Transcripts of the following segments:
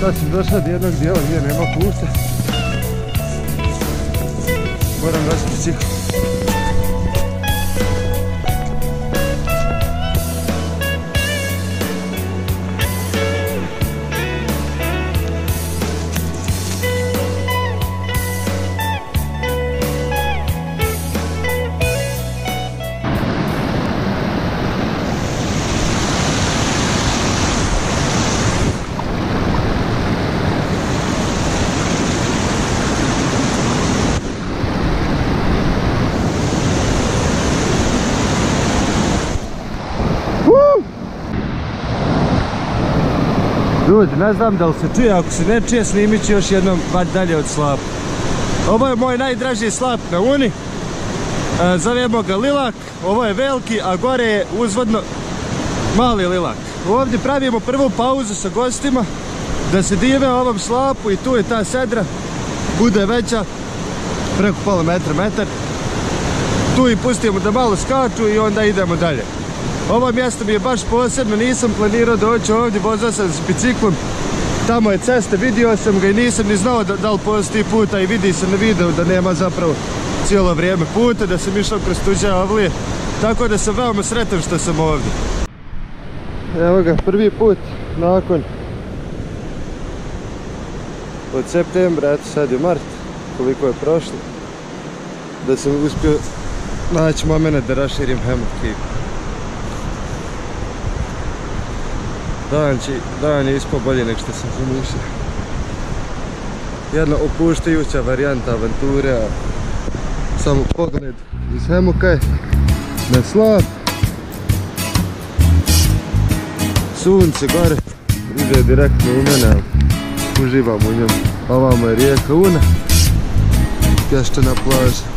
Sad sam došao do jednog dijela gdje nema puta. Moram nositi cikl. Ljudi, ne znam da li se čuje, ako se ne čuje, snimit ću još jednom dalje od slapa. Ovo je moj najdraži slap na Uni, zovemo ga Lilak, ovo je veliki, a gore je uzvodno mali Lilak. Ovdje pravimo prvu pauzu sa gostima, da se dive ovom slapu i tu je ta sedra, bude veća, preko pola metra, metar. Tu i pustimo da malo skaču i onda idemo dalje. Ovo mjesto mi je baš posebno, nisam planirao doći ovdje, vozao sam s biciklom, tamo je cesta, vidio sam ga i nisam ni znao da li postoji puta i vidi se na videu da nema zapravo cijelo vrijeme puta, da sam išao kroz tuđe avlije, tako da sam veoma sretan što sam ovdje. Evo ga, prvi put nakon od septembra, eto sad je mart, koliko je prošlo, da sam uspio naći moment da raširim hemok. Dan je ispao bolje nego što sam zamišljao. Jedna opuštajuća varijanta avanture, a samo pogled iz hemoka je na slap. Sunce gore ide direktno u mene, uživam u njemu. Ovamo je rijeka Una, pješčana plaža.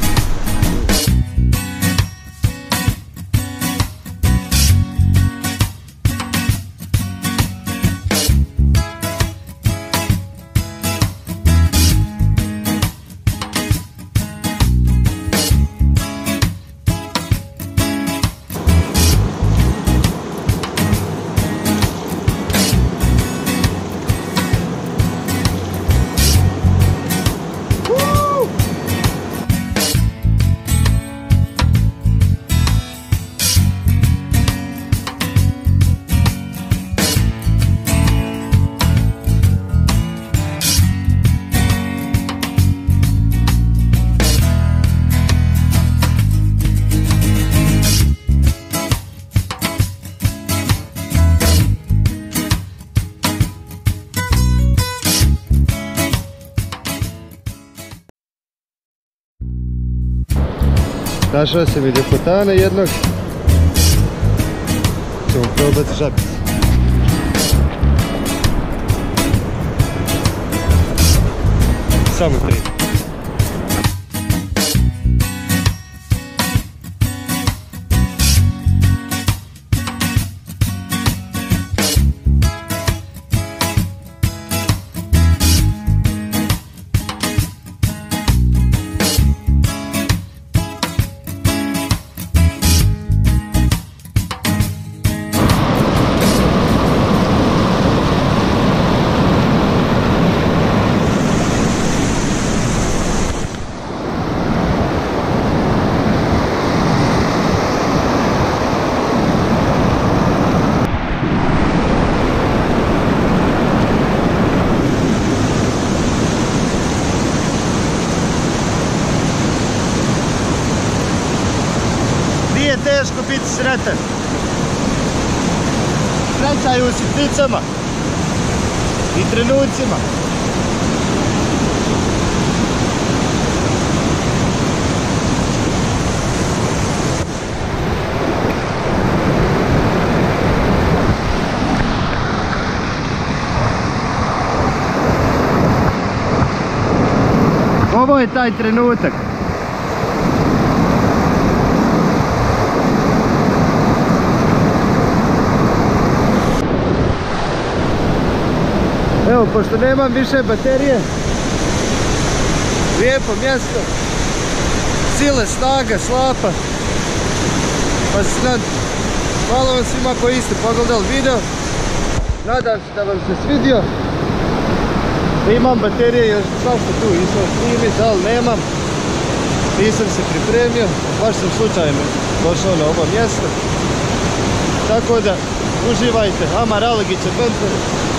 Našao sam i ljepotana jednog. Ćemo probati žabicu. Samo 3. Teško biti sretan. Sreća je u sitnicama i trenucima. Ovo je taj trenutak. Evo, pošto nemam više baterije, lijepo mjesto, sile, snaga, slapa, pa se nadam, hvala vam svima koji ste pogledali video, nadam se da vam se svidio, Imam baterije, još svašta tu išao snimit, ali nemam. Nisam se pripremio, baš sam slučajno došao na ovo mjesto. Tako da, uživajte, Amar Alegić Adventure.